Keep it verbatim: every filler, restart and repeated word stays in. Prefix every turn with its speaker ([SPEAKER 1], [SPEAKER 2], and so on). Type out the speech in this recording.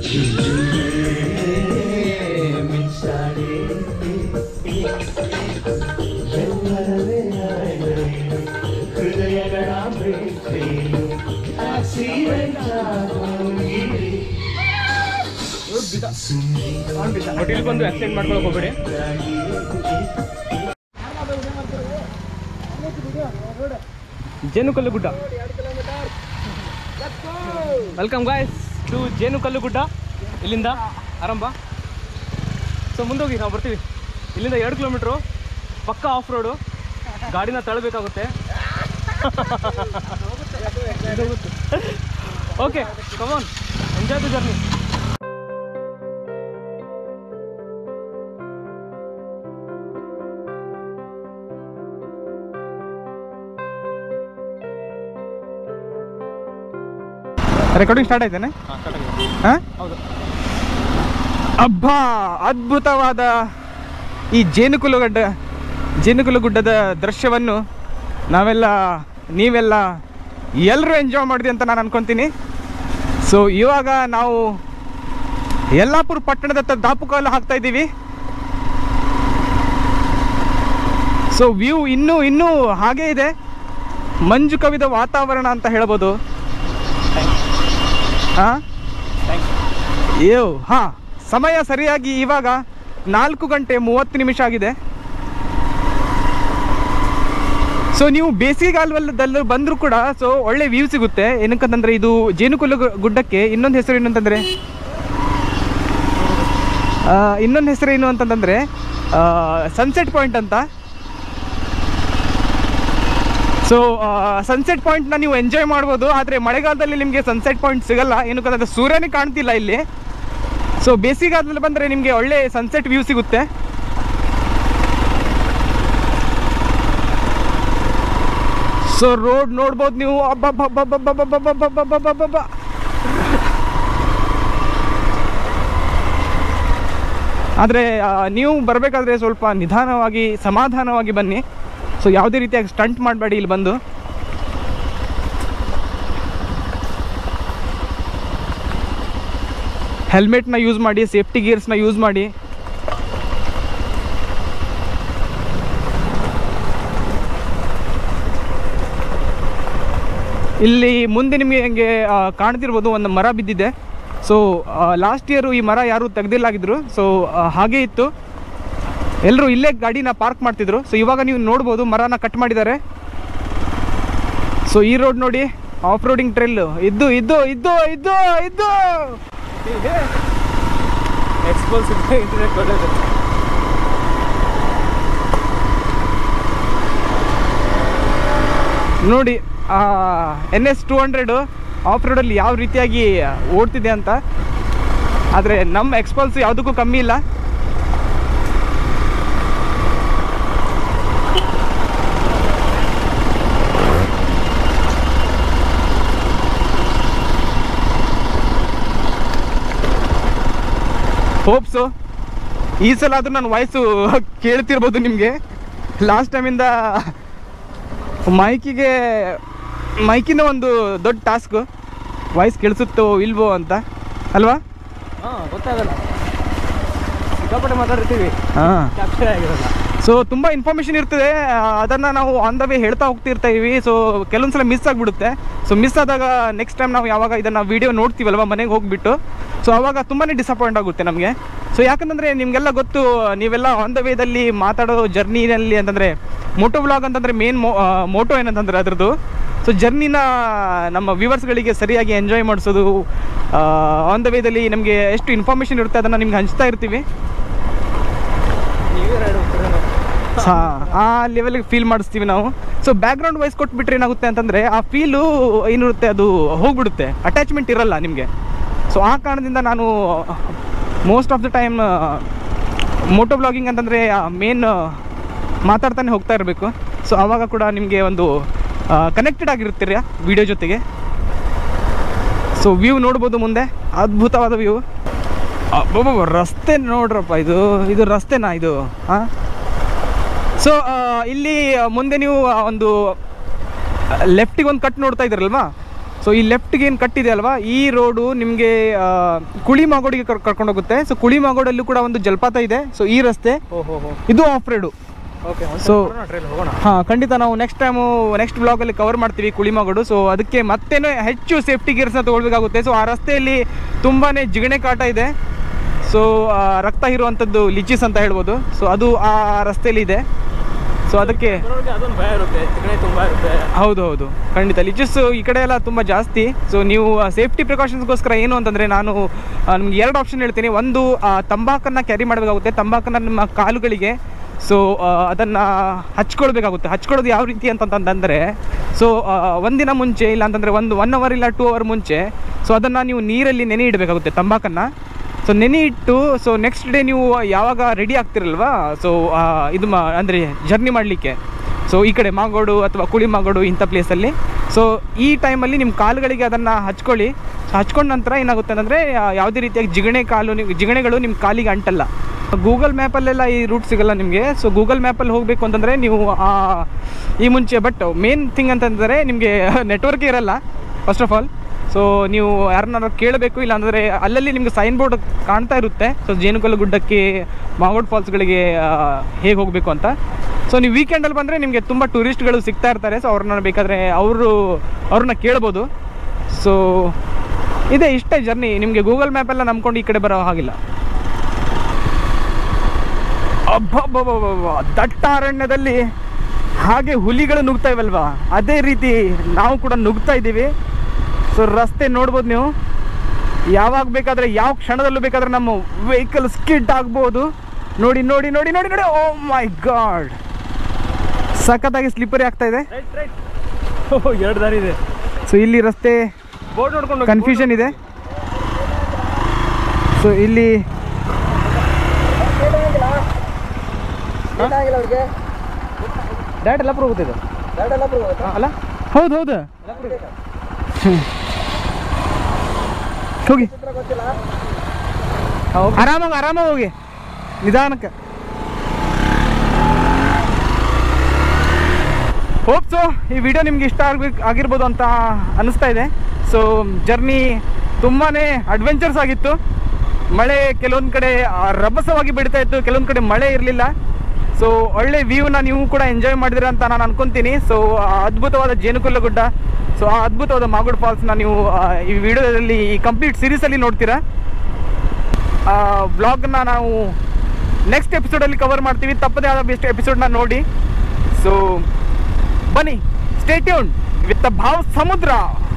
[SPEAKER 1] Hotel ಬಂದು accident ಮಾಡ್ಕೊಳಕ್ ಹೋಗ್ಬೇಡಿ. ಜೇನುಕಲ್ಲು ಗುಡ್ಡ. ವೆಲ್ಕಮ್ ಗಾಯ್ಸ್ ಟು ಜೇನುಕಲ್ಲು ಗುಡ್ಡ. ಇಲ್ಲಿಂದ ಆರಂಭ. ಸೊ ಮುಂದೋಗಿ ನಾವು ಬರ್ತೀವಿ. ಇಲ್ಲಿಂದ ಎರಡು ಕಿಲೋಮೀಟ್ರು ಪಕ್ಕ ಆಫ್ ರೋಡು. ಗಾಡಿನ ತಳ್ಳಬೇಕಾಗುತ್ತೆ. Okay come on, enjoy the journey. Recording start ಆಯ್ತಾನೆ? ಹಾಂ ಹೌದು. ಅಬ್ಬಾ, ಅದ್ಭುತವಾದ ಈ ಜೇನುಕಲ್ಲು ಗಡ್ಡ ಜೇನುಕಲ್ಲು ಗುಡ್ಡದ ದೃಶ್ಯವನ್ನು ನಾವೆಲ್ಲ ನೀವೆಲ್ಲ ಎಲ್ಲರೂ ಎಂಜಾಯ್ ಮಾಡಿದೆ ಅಂತ ನಾನು ಅನ್ಕೊತೀನಿ. ಸೊ ಇವಾಗ ನಾವು ಯಲ್ಲಾಪುರ ಪಟ್ಟಣದತ್ತ ದಾಪುಗಾಲು ಹಾಕ್ತಾ ಇದ್ದೀವಿ. ಸೊ ವ್ಯೂ ಇನ್ನೂ ಇನ್ನೂ ಹಾಗೇ ಇದೆ, ಮಂಜು ಕವಿದ ವಾತಾವರಣ ಅಂತ ಹೇಳ್ಬೋದು. ಹಾಂ ಯೋ ಹಾಂ ಸಮಯ ಸರಿಯಾಗಿ ಇವಾಗ ನಾಲ್ಕು ಗಂಟೆ ಮೂವತ್ತು ನಿಮಿಷ ಆಗಿದೆ. ಸೊ ನೀವು ಬೇಸಿಗೆಗಾಲದಲ್ಲಿ ಬಂದರೂ ಕೂಡ ಸೊ ಒಳ್ಳೆ ವ್ಯೂ ಸಿಗುತ್ತೆ. ಏನಕ್ಕಂತಂದರೆ ಇದು ಜೇನುಕಲ್ಲು ಗುಡ್ಡಕ್ಕೆ ಇನ್ನೊಂದು ಹೆಸರು ಏನು ಅಂತಂದರೆ ಇನ್ನೊಂದು ಹೆಸರು ಏನು ಅಂತಂದರೆ ಸನ್ಸೆಟ್ ಪಾಯಿಂಟ್ ಅಂತ. ಸೊ ಸನ್ಸೆಟ್ ಪಾಯಿಂಟ್ನ ನೀವು ಎಂಜಾಯ್ ಮಾಡ್ಬೋದು. ಆದರೆ ಮಳೆಗಾಲದಲ್ಲಿ ನಿಮಗೆ ಸನ್ಸೆಟ್ ಪಾಯಿಂಟ್ ಸಿಗಲ್ಲ, ಏನಕ್ಕಂತಂದರೆ ಸೂರ್ಯನೇ ಕಾಣ್ತಿಲ್ಲ ಇಲ್ಲಿ. ಸೊ ಬೇಸಿಗೆಗಾಲದಲ್ಲಿ ಬಂದರೆ ನಿಮಗೆ ಒಳ್ಳೆ ಸನ್ಸೆಟ್ ವ್ಯೂ ಸಿಗುತ್ತೆ. ಸೊ ರೋಡ್ ನೋಡ್ಬೋದು ನೀವು. ಅಬ್ಬಬ್ಬಬ್ಬಬ್ಬಬ್ಬಬ್ಬಬ್ಬಬ್ಬಬ್ಬಬ್ಬಬ್ಬ. ಆದರೆ ನೀವು ಬರಬೇಕಾದ್ರೆ ಸ್ವಲ್ಪ ನಿಧಾನವಾಗಿ ಸಮಾಧಾನವಾಗಿ ಬನ್ನಿ. ಸೊ ಯಾವುದೇ ರೀತಿಯಾಗಿ ಸ್ಟಂಟ್ ಮಾಡಬೇಡಿ ಇಲ್ಲಿ ಬಂದು. ಹೆಲ್ಮೆಟ್ನ ಯೂಸ್ ಮಾಡಿ, ಸೇಫ್ಟಿ ಗೇರ್ಸ್ನ ಯೂಸ್ ಮಾಡಿ. ಇಲ್ಲಿ ಮುಂದೆ ನಿಮಗೆ ಹಂಗೆ ಕಾಣ್ತಿರ್ಬೋದು ಒಂದು ಮರ ಬಿದ್ದಿದೆ. ಸೊ ಲಾಸ್ಟ್ ಇಯರು ಈ ಮರ ಯಾರು ತೆಗೆದಿಲ್ಲಾಗಿದ್ರು. ಸೊ ಹಾಗೇ ಇತ್ತು, ಎಲ್ಲರೂ ಇಲ್ಲೇ ಗಾಡಿನ ಪಾರ್ಕ್ ಮಾಡ್ತಿದ್ರು. ಸೊ ಇವಾಗ ನೀವು ನೋಡ್ಬೋದು ಮರನ ಕಟ್ ಮಾಡಿದ್ದಾರೆ. ಸೊ ಈ ರೋಡ್ ನೋಡಿ, ಆಫ್ ರೋಡಿಂಗ್ ಟ್ರೈಲ್ ಇದ್ದು ಇದ್ದು ಇದ್ದು ಇದ್ದು ಇದ್ದು ನೋಡಿ N S two hundred off ರೋಡಲ್ಲಿ ಯಾವ ರೀತಿಯಾಗಿ ಓಡ್ತಿದೆ ಅಂತ. ಆದರೆ ನಮ್ಮ ಎಕ್ಸ್ಪಲ್ಸ್ ಯಾವುದಕ್ಕೂ ಕಮ್ಮಿ ಇಲ್ಲ. ಹೋಪ್ಸು ಈ ಸಲ ಆದರೂ ನನ್ನ ವಾಯ್ಸು ಕೇಳ್ತಿರ್ಬೋದು ನಿಮಗೆ. ಲಾಸ್ಟ್ ಟೈಮಿಂದ ಮೈಕಿಗೆ ಮೈಕಿನ ಒಂದು ದೊಡ್ಡ ಟಾಸ್ಕು, ವಾಯ್ಸ್ ಕೇಳಿಸುತ್ತೋ ಇಲ್ವೋ ಅಂತ ಅಲ್ವಾ? ಹಾಂ ಗೊತ್ತಾಗಲ್ಲ, ಸಿಕ್ಕಾಪಟ್ಟೆ ಮಾತಾಡ್ತೀವಿ. ಹಾಂ ಕ್ಯಾಪ್ಚರ್ ಆಗಿರಲ್ಲ. ಸೊ ತುಂಬ ಇನ್ಫಾರ್ಮೇಷನ್ ಇರ್ತದೆ, ಅದನ್ನು ನಾವು ಆನ್ ದ ವೇ ಹೇಳ್ತಾ ಹೋಗ್ತಿರ್ತೀವಿ. ಸೊ ಕೆಲವೊಂದು ಸಲ ಮಿಸ್ ಆಗಿಬಿಡುತ್ತೆ. ಸೊ ಮಿಸ್ ಆದಾಗ ನೆಕ್ಸ್ಟ್ ಟೈಮ್ ನಾವು ಯಾವಾಗ ಇದನ್ನು ವೀಡಿಯೋ ನೋಡ್ತೀವಲ್ವ ಮನೆಗೆ ಹೋಗಿಬಿಟ್ಟು, ಸೊ ಆವಾಗ ತುಂಬಾ ಡಿಸಪಾಯಿಂಟ್ ಆಗುತ್ತೆ ನಮಗೆ. ಸೊ ಯಾಕಂತಂದರೆ ನಿಮಗೆಲ್ಲ ಗೊತ್ತು, ನೀವೆಲ್ಲ ಆನ್ ದ ವೇದಲ್ಲಿ ಮಾತಾಡೋ ಜರ್ನಿನಲ್ಲಿ ಅಂತಂದರೆ ಮೋಟೋ ವ್ಲಾಗ್ ಅಂತಂದರೆ ಮೇನ್ ಮೋ ಮೋಟೋ ಏನಂತಂದರೆ ಅದರದ್ದು. ಸೊ ಜರ್ನಿನ ನಮ್ಮ ವ್ಯೂವರ್ಸ್ಗಳಿಗೆ ಸರಿಯಾಗಿ ಎಂಜಾಯ್ ಮಾಡಿಸೋದು, ಆನ್ ದ ವೇದಲ್ಲಿ ನಮಗೆ ಎಷ್ಟು ಇನ್ಫಾರ್ಮೇಷನ್ ಇರುತ್ತೆ ಅದನ್ನು ನಿಮ್ಗೆ ಹಂಚ್ತಾ ಇರ್ತೀವಿ. ಹಾಂ ಆ ಲೆವೆಲ್ಗೆ ಫೀಲ್ ಮಾಡಿಸ್ತೀವಿ ನಾವು. ಸೊ ಬ್ಯಾಕ್ಗ್ರೌಂಡ್ ವಾಯ್ಸ್ ಕೊಟ್ಬಿಟ್ರೆ ಏನಾಗುತ್ತೆ ಅಂತಂದರೆ ಆ ಫೀಲು ಏನಿರುತ್ತೆ ಅದು ಹೋಗ್ಬಿಡುತ್ತೆ, ಅಟ್ಯಾಚ್ಮೆಂಟ್ ಇರಲ್ಲ ನಿಮಗೆ. ಸೊ ಆ ಕಾರಣದಿಂದ ನಾನು most of the time moto blogging ಅಂತಂದರೆ ಮೇನ್ ಮಾತಾಡ್ತಾನೆ ಹೋಗ್ತಾ ಇರಬೇಕು. ಸೊ ಆವಾಗ ಕೂಡ ನಿಮಗೆ ಒಂದು ಕನೆಕ್ಟೆಡ್ ಆಗಿರ್ತೀರ ವಿಡಿಯೋ ಜೊತೆಗೆ. ಸೊ ವ್ಯೂ ನೋಡ್ಬೋದು ಮುಂದೆ, ಅದ್ಭುತವಾದ ವ್ಯೂ. ಅಬ್ಬಬ್ಬ, ರಸ್ತೆ ನೋಡ್ರಪ್ಪ, ಇದು ಇದು ರಸ್ತೆನಾ ಇದು? ಹಾಂ. ಸೊ ಇಲ್ಲಿ ಮುಂದೆ ನೀವು ಒಂದು ಲೆಫ್ಟಿಗೆ ಒಂದು ಕಟ್ ನೋಡ್ತಾ ಇದ್ದೀರಲ್ವಾ? ಸೊ ಈ ಲೆಫ್ಟ್ಗೆ ಏನು ಕಟ್ಟಿದೆ ಅಲ್ವಾ, ಈ ರೋಡು ನಿಮಗೆ ಕುಳಿ ಮಾಗೋಡಿಗೆ ಕರ್ಕೊಂಡು ಹೋಗುತ್ತೆ. ಸೊ ಕುಳಿ ಮಾಗೋಡಲ್ಲೂ ಕೂಡ ಒಂದು ಜಲಪಾತ ಇದೆ. ಸೊ ಈ ರಸ್ತೆ ಇದು ಆಫ್ ರೋಡು.
[SPEAKER 2] ಓಕೆ,
[SPEAKER 1] ಸೊ ಹಾಂ, ಖಂಡಿತ ನಾವು ನೆಕ್ಸ್ಟ್ ಟೈಮು ನೆಕ್ಸ್ಟ್ ಬ್ಲಾಗಲ್ಲಿ ಕವರ್ ಮಾಡ್ತೀವಿ ಕುಳಿಮಾಗೋಡು. ಸೊ ಅದಕ್ಕೆ ಮತ್ತೇನೋ ಹೆಚ್ಚು ಸೇಫ್ಟಿ ಗೇರ್ಸ್ನ ತೊಗೊಳ್ಬೇಕಾಗುತ್ತೆ. ಸೊ ಆ ರಸ್ತೆಯಲ್ಲಿ ತುಂಬಾ ಜಿಗಣೆ ಕಾಟ ಇದೆ. ಸೊ ರಕ್ತ ಇರುವಂಥದ್ದು ಲಿಚಿಸ್ ಅಂತ ಹೇಳ್ಬೋದು. ಸೊ ಅದು ಆ ರಸ್ತೆಯಲ್ಲಿ ಇದೆ. ಸೊ ಅದಕ್ಕೆ
[SPEAKER 2] ಅದೊಂದು ಭಯ ಇರುತ್ತೆ, ಜಿಗಣೆ ತುಂಬ ಇರುತ್ತೆ.
[SPEAKER 1] ಹೌದು ಹೌದು, ಖಂಡಿತ ಲಿಚಿಸ್ ಈ ಕಡೆ ಎಲ್ಲ ತುಂಬ ಜಾಸ್ತಿ. ಸೊ ನೀವು ಸೇಫ್ಟಿ ಪ್ರಿಕಾಷನ್ಸ್ಗೋಸ್ಕರ ಏನು ಅಂತಂದರೆ ನಾನು ನಿಮ್ಗೆ ಎರಡು ಆಪ್ಷನ್ ಹೇಳ್ತೀನಿ. ಒಂದು, ತಂಬಾಕನ್ನು ಕ್ಯಾರಿ ಮಾಡಬೇಕಾಗುತ್ತೆ. ತಂಬಾಕನ್ನು ನಿಮ್ಮ ಕಾಲುಗಳಿಗೆ ಸೊ ಅದನ್ನು ಹಚ್ಕೊಳ್ಬೇಕಾಗುತ್ತೆ. ಹಚ್ಕೊಳ್ಳೋದು ಯಾವ ರೀತಿ ಅಂತಂತಂದರೆ, ಸೊ ಒಂದಿನ ಮುಂಚೆ ಇಲ್ಲ ಅಂತಂದರೆ ಒಂದು ಒನ್ ಅವರ್ ಇಲ್ಲ ಟೂ ಅವರ್ ಮುಂಚೆ ಸೊ ಅದನ್ನು ನೀವು ನೀರಲ್ಲಿ ನೆನೆ ಇಡಬೇಕಾಗುತ್ತೆ ತಂಬಾಕನ್ನು. ಸೊ ನೆನೆ ಇಟ್ಟು ಸೊ ನೆಕ್ಸ್ಟ್ ಡೇ ನೀವು ಯಾವಾಗ ರೆಡಿ ಆಗ್ತಿರಲ್ವಾ, ಸೊ ಇದು ಮಾ ಅಂದರೆ ಜರ್ನಿ ಮಾಡಲಿಕ್ಕೆ, ಸೊ ಈ ಕಡೆ ಮಾಗೋಡು ಅಥವಾ ಕುಳಿ ಮಾಗೋಡು ಇಂಥ ಪ್ಲೇಸಲ್ಲಿ, ಸೊ ಈ ಟೈಮಲ್ಲಿ ನಿಮ್ಮ ಕಾಲುಗಳಿಗೆ ಅದನ್ನು ಹಚ್ಕೊಳ್ಳಿ. ಸೊ ಹಚ್ಕೊಂಡ ನಂತರ ಏನಾಗುತ್ತೆ ಅಂದರೆ ಯಾವುದೇ ರೀತಿಯಾಗಿ ಜಿಗಣೆ ಕಾಲು ಜಿಗಣೆಗಳು ನಿಮ್ಮ ಕಾಲಿಗೆ ಅಂಟಲ್ಲ. ಗೂಗಲ್ ಮ್ಯಾಪಲ್ಲೆಲ್ಲ ಈ ರೂಟ್ ಸಿಗೋಲ್ಲ ನಿಮಗೆ. ಸೊ ಗೂಗಲ್ ಮ್ಯಾಪಲ್ಲಿ ಹೋಗಬೇಕು ಅಂತಂದರೆ ನೀವು ಈ ಮುಂಚೆ, ಬಟ್ ಮೇನ್ ಥಿಂಗ್ ಅಂತಂದರೆ ನಿಮಗೆ ನೆಟ್ವರ್ಕ್ ಇರಲ್ಲ ಫಸ್ಟ್ ಆಫ್ ಆಲ್. ಸೊ ನೀವು ಯಾರನ್ನಾರು ಕೇಳಬೇಕು, ಇಲ್ಲಾಂದರೆ ಅಲ್ಲಲ್ಲಿ ನಿಮಗೆ ಸೈನ್ ಬೋರ್ಡ್ ಕಾಣ್ತಾ ಇರುತ್ತೆ. ಸೊ ಜೇನುಕಲ್ಲು ಗುಡ್ಡಕ್ಕೆ, ಮಾಗೋಡ್ ಫಾಲ್ಸ್ಗಳಿಗೆ ಹೇಗೆ ಹೋಗಬೇಕು ಅಂತ. ಸೊ ನೀವು ವೀಕೆಂಡಲ್ಲಿ ಬಂದರೆ ನಿಮಗೆ ತುಂಬ ಟೂರಿಸ್ಟ್ಗಳು ಸಿಗ್ತಾ ಇರ್ತಾರೆ. ಸೊ ಅವ್ರನ್ನ ಬೇಕಾದರೆ ಅವರು ಅವ್ರನ್ನ ಕೇಳ್ಬೋದು. ಸೊ ಇದೇ ಇಷ್ಟೇ ಜರ್ನಿ. ನಿಮಗೆ ಗೂಗಲ್ ಮ್ಯಾಪೆಲ್ಲ ನಂಬ್ಕೊಂಡು ಈ ಕಡೆ ಬರೋ ಹಾಗಿಲ್ಲ. ಅಬ್ಬಬ್ಬಬ್ಬ, ದಟ್ಟ ಅರಣ್ಯದಲ್ಲಿ ಹಾಗೆ ಹುಲಿಗಳು ನುಗ್ತಾ ಇವಲ್ವಾ, ಅದೇ ರೀತಿ ನಾವು ಕೂಡ ನುಗ್ತಾ ಇದ್ದೀವಿ. ಸೊ ರಸ್ತೆ ನೋಡ್ಬೋದು ನೀವು, ಯಾವಾಗ ಬೇಕಾದರೆ ಯಾವ ಕ್ಷಣದಲ್ಲೂ ಬೇಕಾದರೆ ನಮ್ಮ ವೆಹಿಕಲ್ ಸ್ಕಿಡ್ ಆಗ್ಬೋದು. ನೋಡಿ ನೋಡಿ ನೋಡಿ ನೋಡಿ ನೋಡಿ ಓ ಮೈ ಗಾಡ್, ಸಖತ್ತಾಗಿ ಸ್ಲಿಪ್ಪರಿ ಆಗ್ತಾ ಇದೆ.
[SPEAKER 2] ಎರಡು ದಾರಿ ಇದೆ.
[SPEAKER 1] ಸೊ ಇಲ್ಲಿ ರಸ್ತೆ
[SPEAKER 2] ಬೋರ್ಡ್ ನೋಡ್ಕೊಂಡು
[SPEAKER 1] ಕನ್ಫ್ಯೂಷನ್ ಇದೆ. ಸೊ ಇಲ್ಲಿ
[SPEAKER 2] ಡೈರೆಕ್ಟ್ ಎಲ್ಲ ಹೋಗುತ್ತಿದೆ
[SPEAKER 1] ಅಲ್ಲ, ಹೌದು ಹೌದು, ಹೋಗಿ ಆರಾಮಾಗಿ ಆರಾಮಾಗಿ ಹೋಗಿ ನಿಧಾನಕ್ಕೆ. ಹೋಪ್ ಸೊ ಈ ವಿಡಿಯೋ ನಿಮ್ಗೆ ಇಷ್ಟ ಆಗ್ಬೇಕು ಆಗಿರ್ಬೋದು ಅಂತ ಅನ್ನಿಸ್ತಾ ಇದೆ. ಸೊ ಜರ್ನಿ ತುಂಬಾ ಅಡ್ವೆಂಚರ್ಸ್ ಆಗಿತ್ತು. ಮಳೆ ಕೆಲವೊಂದು ಕಡೆ ರಭಸವಾಗಿ ಬಿಡ್ತಾ ಇತ್ತು, ಕೆಲವೊಂದು ಕಡೆ ಮಳೆ ಇರಲಿಲ್ಲ. ಸೊ ಒಳ್ಳೆ ವ್ಯೂನ ನೀವು ಕೂಡ ಎಂಜಾಯ್ ಮಾಡಿದಿರ ಅಂತ ನಾನು ಅನ್ಕೊತೀನಿ. ಸೊ ಅದ್ಭುತವಾದ ಜೇನುಕಲ್ಲು ಗುಡ್ಡ, ಸೊ ಆ ಅದ್ಭುತವಾದ ಮಾಗೋಡ್ ಫಾಲ್ಸ್ನ ನೀವು ಈ ವಿಡಿಯೋದಲ್ಲಿ ಈ ಕಂಪ್ಲೀಟ್ ಸೀರೀಸಲ್ಲಿ ನೋಡ್ತೀರಾ. ವ್ಲಾಗ್ನ ನಾವು ನೆಕ್ಸ್ಟ್ ಎಪಿಸೋಡಲ್ಲಿ ಕವರ್ ಮಾಡ್ತೀವಿ, ತಪ್ಪದೇ ಆದ ಬೆಸ್ಟ್ ಎಪಿಸೋಡ್ನ ನೋಡಿ. ಸೊ ಬನ್ನಿ, ಸ್ಟೇ ಟ್ಯೂನ್ಡ್ ವಿತ್ ದ ಭಾವ ಸಮುದ್ರ.